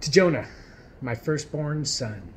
To Jonah, my firstborn son.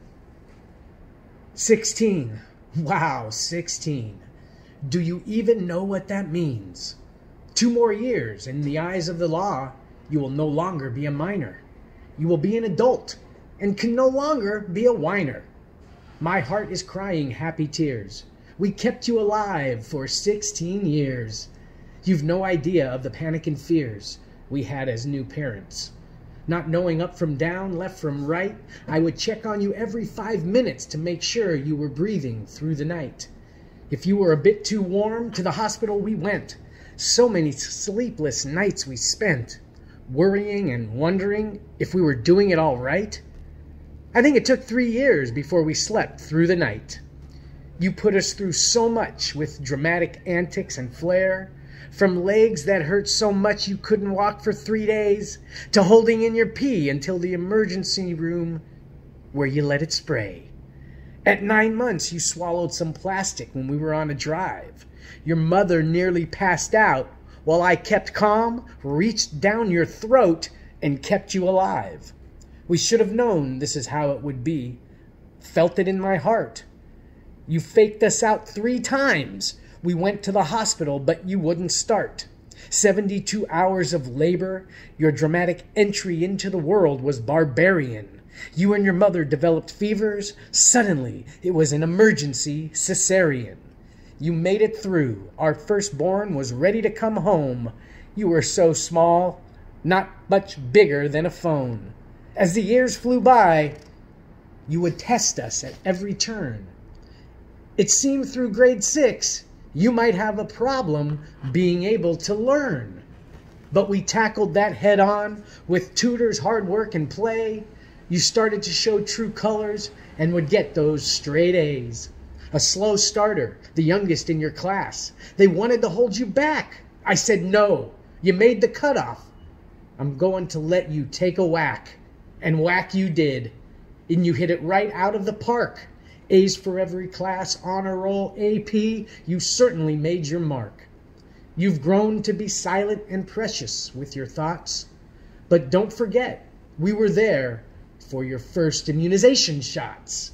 16. Wow, 16. Do you even know what that means? 2 more years, in the eyes of the law, you will no longer be a minor. You will be an adult and can no longer be a whiner. My heart is crying happy tears. We kept you alive for 16 years. You've no idea of the panic and fears we had as new parents. Not knowing up from down, left from right, I would check on you every 5 minutes to make sure you were breathing through the night. If you were a bit too warm, to the hospital we went. So many sleepless nights we spent, worrying and wondering if we were doing it all right. I think it took 3 years before we slept through the night. You put us through so much with dramatic antics and flair, from legs that hurt so much you couldn't walk for 3 days, to holding in your pee until the emergency room where you let it spray. At 9 months, you swallowed some plastic when we were on a drive. Your mother nearly passed out while I kept calm, reached down your throat, and kept you alive. We should have known this is how it would be. Felt it in my heart. You faked us out 3 times. We went to the hospital, but you wouldn't start. 72 hours of labor. Your dramatic entry into the world was barbarian. You and your mother developed fevers. Suddenly, it was an emergency cesarean. You made it through. Our firstborn was ready to come home. You were so small, not much bigger than a phone. As the years flew by, you would test us at every turn. It seemed through grade 6, you might have a problem being able to learn. But we tackled that head on with tutors, hard work, and play. You started to show true colors and would get those straight A's. A slow starter, the youngest in your class. They wanted to hold you back. I said no. You made the cutoff. I'm going to let you take a whack. And whack you did. And you hit it right out of the park. A's for every class, honor roll, AP. You certainly made your mark. You've grown to be silent and precious with your thoughts. But don't forget, we were there for your first immunization shots.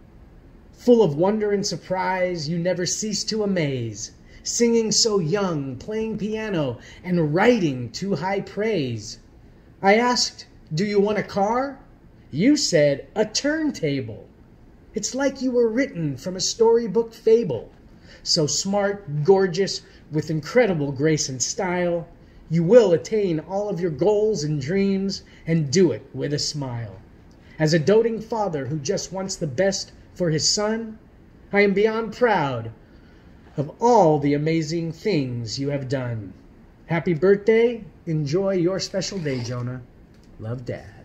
Full of wonder and surprise, you never ceased to amaze. Singing so young, playing piano, and writing to high praise. I asked, do you want a car? You said, a turntable. It's like you were written from a storybook fable. So smart, gorgeous, with incredible grace and style, you will attain all of your goals and dreams and do it with a smile. As a doting father who just wants the best for his son, I am beyond proud of all the amazing things you have done. Happy birthday. Enjoy your special day, Jonah. Love, Dad.